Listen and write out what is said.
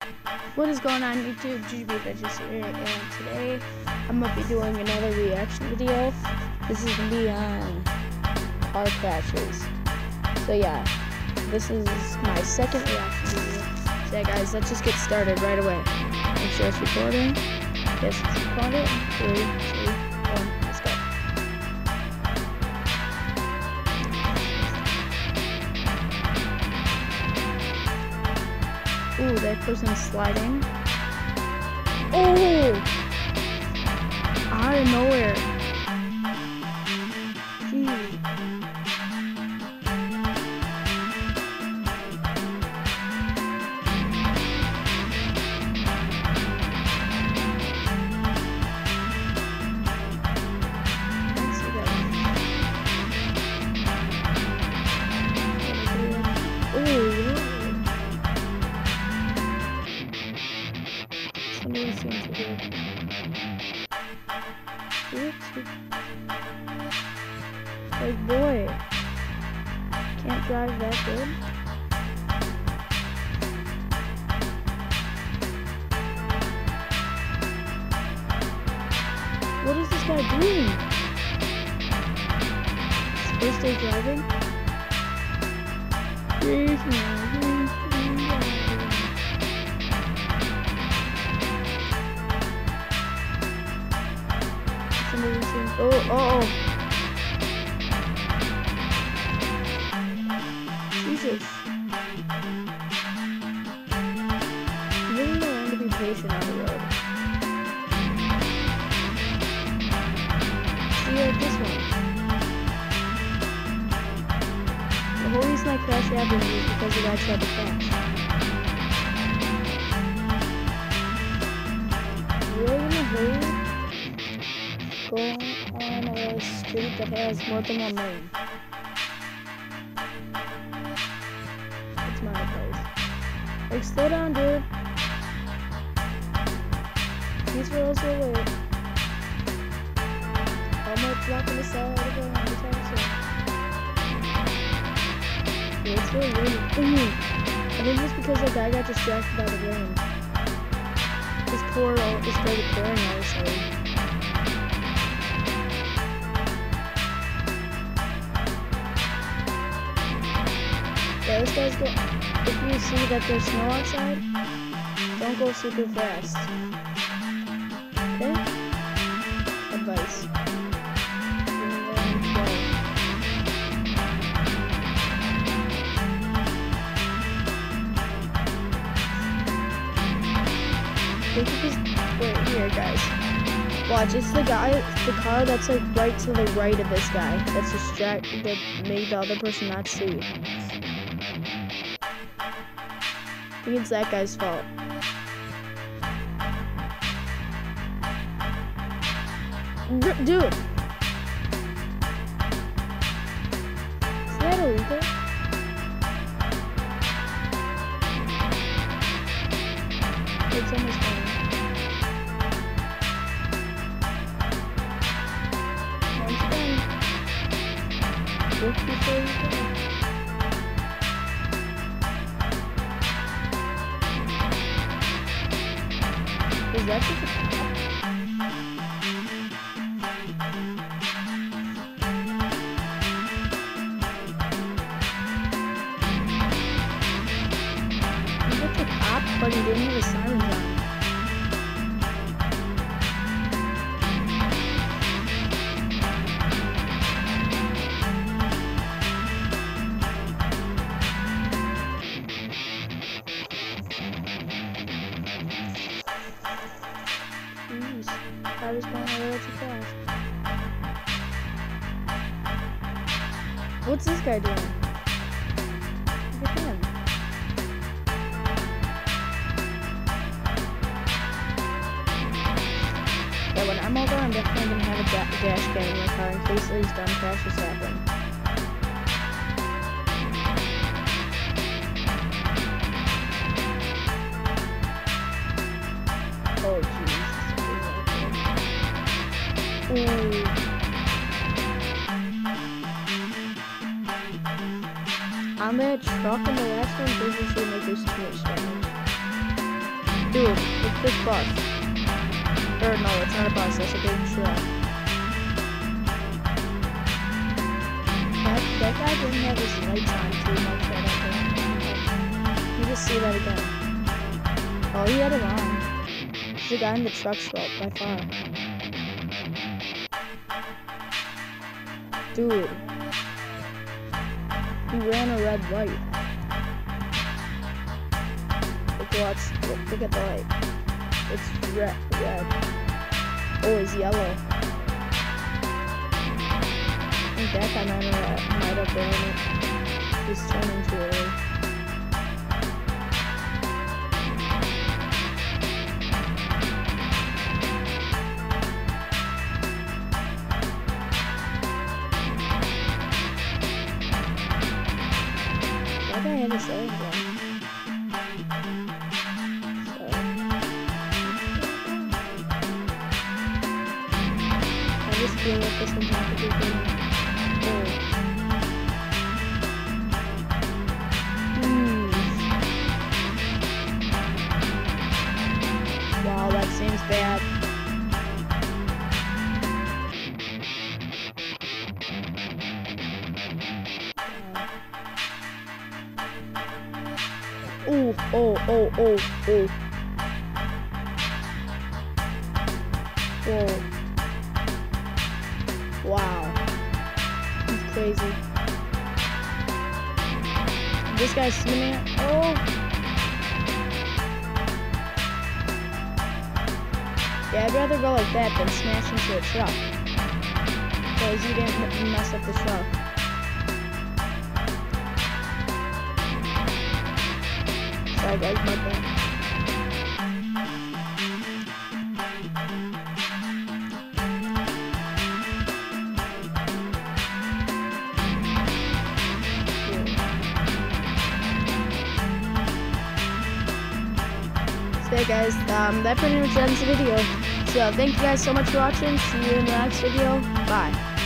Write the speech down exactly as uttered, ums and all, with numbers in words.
What is going on YouTube? G G B Adventures here, and today I'm going to be doing another reaction video. This is going to be on car crashes. So yeah, this is my second reaction video. So yeah guys, let's just get started right away. Make sure it's recording. Yes, it's recorded. Three, two, one, let's go. Ooh, that person's sliding. Oh! Out of nowhere. Gee. Let's see that one. Ooh. Somebody seems to be. Like, boy, can't drive that good. What is this guy doing? First day driving? Somebody seems. Oh, oh, oh. Jesus. You really learn to be patient on the road. See, like this one. The whole reason I crashed happened is because the guy tried to crash. Really in a hurry? Going on a street that has more than one lane. It's my place. Like, slow down, dude. These roads are late. Almost blocking the side of the road anytime soon. Yeah, it's really raining. Ooh. I think it's because the guy got distracted by the rain. This poor old, this started pouring all of a sudden. Yeah, this guy's go. If you see that there's snow outside, don't go super fast. Okay? Advice. Think of this. Wait, here, guys. Watch, it's the guy, the car that's like right to the right of this guy. That's distracted. That made the other person not see. I think it's that guy's fault. R dude! Is that illegal? It's almost done. Once done. Look before you go. Is that just a cop? Is that the cop? But he didn't have his sirens on. I was going a little too fast. What's this guy doing? Look at him. Yeah, when I'm older, I'm definitely going to have a da dash cam in my car in case these dumb crashes happen. Oh, jeez. Ooh. On that truck in the last one doesn't seem like there's too much damage. Dude, look at this bus. Or no, it's not a bus, that's a big truck. That, that guy didn't have his lights on too much, I don't think. Let me just see that again. Oh, he had it on. There's a guy in the truck's fault, by far. Dude. He ran a red light. Look, watch, look, look at the light. It's red, red. Oh, it's yellow. I think that guy might have, might have ran it. He's turning too early. Why do I have a save one? I just feel like this one's not a good one. Hmm. Wow, that seems bad. Oh, oh, oh, oh, oh. Whoa. Wow. He's crazy. This guy's swimming. Oh. Yeah, I'd rather go like that than smash into a truck. Because you didn't mess up the truck. Sorry guys, my bad. So yeah, guys, um, that pretty much ends the video. So thank you guys so much for watching. See you in the next video. Bye.